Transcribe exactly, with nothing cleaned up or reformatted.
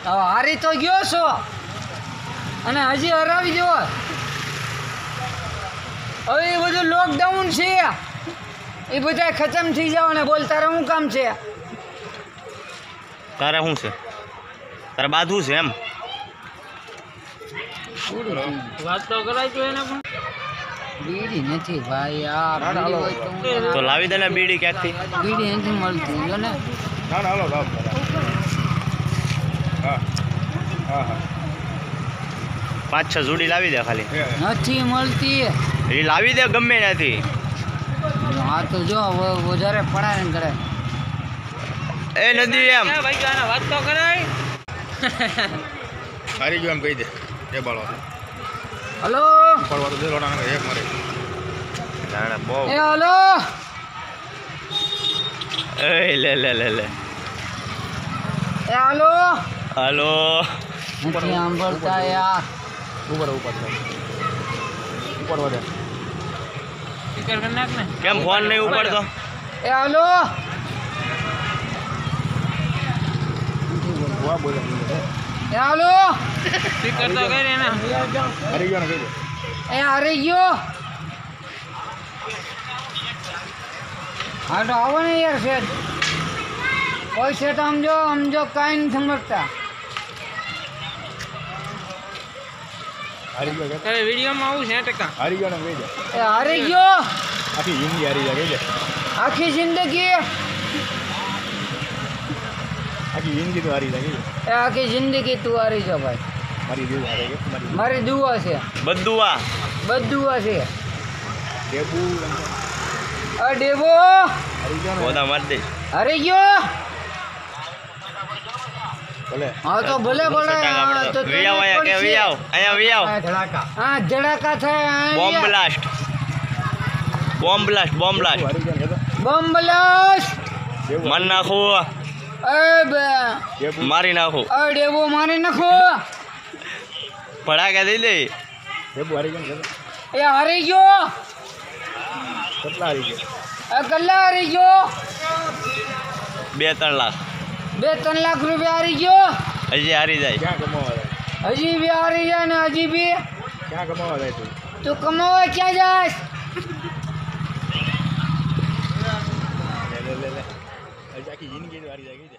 હારી તો ગયો છો અને હજી હરાવી દેવો. હવે એ બધું લોકડાઉન છે, એ બધા ખતમ થઈ જાવ ને બોલ તારે શું કામ છે? તારે શું છે? તારે બાધું છે એમ? વાત તો કરાય તો એને પણ બીડી નથી ભાઈ. યાર બીડી હોય તો હું તો લાવી દે ને બીડી ક્યાંકથી. બીડી નથી મળતી જો ને. ના ના હાલો લાવ. હા હા હા પાંચ છ જોડી લાવી દે ખાલી. નથી મળતી. એ લાવી દે ગમે ત્યાંથી. હા તો જો વ- વધારે પડાય ને કરે. એ નદી એમ વાત તો કરાય. હારી ગયો એમ કહી દે. એ બાળો હલો પડવા તો દે લોડા એક મારે. જાણે બહુ એ હલો એ લે લે લે લે એ હલો હાલો. નથી સાંભળતા યાર. ઉપર ઉપર ઉપર વધે. કેમ ફોન નહીં ઉપાડતો? એ હલો વાહ બોલે. એ હલો હારી ગયો ને કહી દે. એ હારી ગયો. હા તો આવો ને યાર શેઠ. કોઈ શેઠ સમજો સમજો કાંઈ નથી સમજતા. હારી ગયો કે? વિડીયોમાં આવું છે ટકા. હારી ગયો ને કહી દે. એ હારી ગયો આખી જિંદગી હારી જાય કહી દે. આખી જિંદગી. આખી જિંદગી તો હારી જાય કહી દે. એ આખી જિંદગી તું હારી છો ભાઈ. મારી દિલ હારે કે મારી મારી દુઆ છે, બધું આ બધું છે. ડેબુ અ ડેબો હારી ગયો ને. પોતા મારી દે. હારી ગયો. ભલે હા તો ભલે ભલે. હા, તો તને વિયાવ અહીંયા કે પડશે. વિયાવ અહીંયા વિયાવ. હા ધડાકા થાય. Bomb blast bomb blast bomb blast હારી ગયો ને કે બોમ્બ બ્લાસ્ટ. ડેબુ મારી નાખું એ બે ડેબુ મારી નાખું અ ડેબો મારી નાખો. ભડાકા દઈ દે. ડેબુ હારી ગયો ને કે એ હારી ગયો. કેટલા હારી ગયો? એ કલ્લા હારી ગયો. બે ત્રણ લાખ બે ત્રણ લાખ રૂપિયા હારી ગયો. હજી હારી જાય. ક્યાં કમાવા જાય? હજી બી હારી જાય ને હજી બી. ક્યાં કમાવા જાય તું? તું કમાવા ક્યાં જાસ? લે લે લે લે. હજી આખી જિંદગી તો હારી જાય કહી દે.